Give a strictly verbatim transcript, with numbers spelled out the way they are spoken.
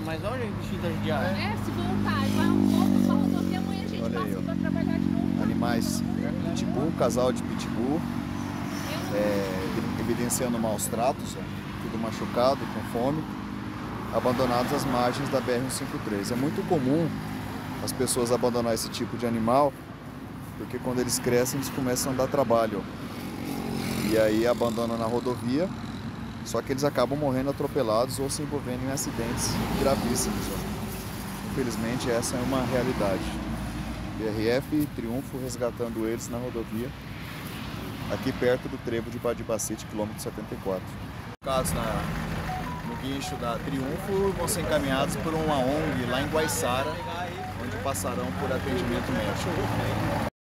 mas olha o bichinho da diária. É, se voltar e vai um pouco pra rodovia, amanhã a gente Olha aí, passa ó. pra trabalhar de novo. Animais pitbull, casal de pitbull, é, evidenciando maus tratos, ó, tudo machucado, com fome, abandonados às margens da B R cento e cinquenta e três. É muito comum as pessoas abandonar esse tipo de animal, porque quando eles crescem eles começam a dar trabalho. E aí abandonam na rodovia, só que eles acabam morrendo atropelados ou se envolvendo em acidentes gravíssimos. Ó. Infelizmente essa é uma realidade. B R F e Triunfo resgatando eles na rodovia, aqui perto do trevo de Badibacite, quilômetro setenta e quatro. Casos na, no guincho da Triunfo vão ser encaminhados por uma O N G lá em Guaiçara, onde passarão por atendimento médico.